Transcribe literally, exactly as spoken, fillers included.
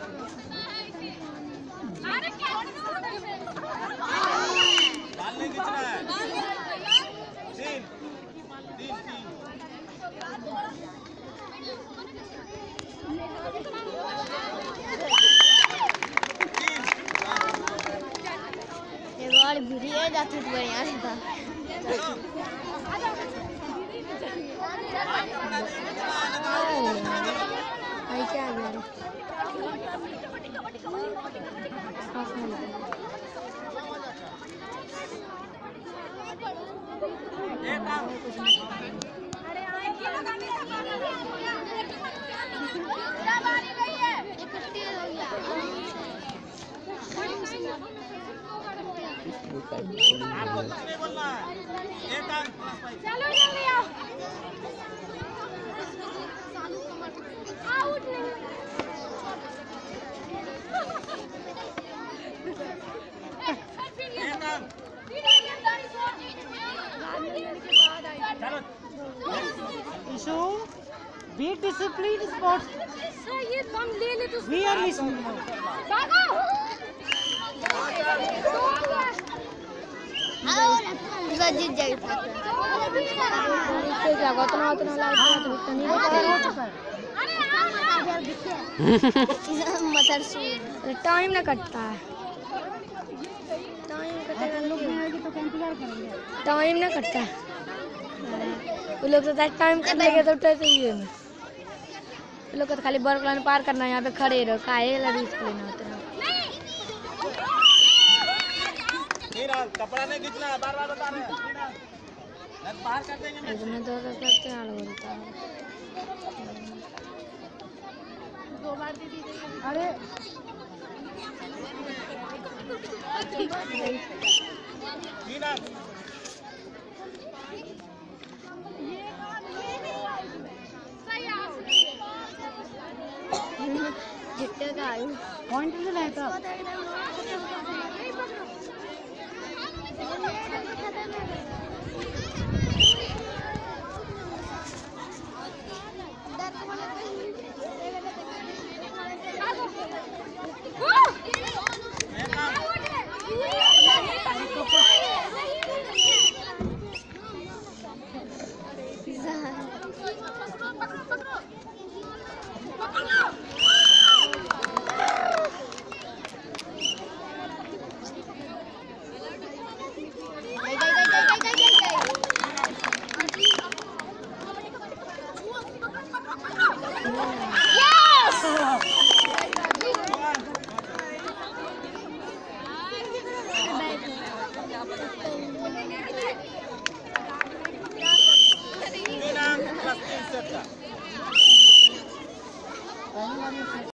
भिड़िए जाती तो बढ़िया था। आई क्या यार आपको कुछ नहीं बोलना है। एक आंख चलो जल्दी आओ। आउट नहीं। एक आंख। चलो। Issue, be disciplined sports. Sir ये कम ले ले तो। We are listening. भागो। और जीत जाएगा। इससे क्या उतना उतना लाइट तो उतना नहीं बचेगा। मदर से टाइम ना कटता है। टाइम कटेगा लोग आएगी तो इंतजार करेंगे। टाइम ना कटता है। वो लोग तो टाइम कट लेंगे तो उठे चाहिए ना। वो लोग तो खाली बर्फ लाइन पार करना है, यहाँ पे खड़े रहो काहे ला रिस्क लेना उतना। कपड़ा नहीं खींचना बार बार बता रहे हैं। बाहर कर देंगे इसमें दो दो करते हैं बोलता है दो बार दीदी अरे जितने का आयु पॉइंट से लेता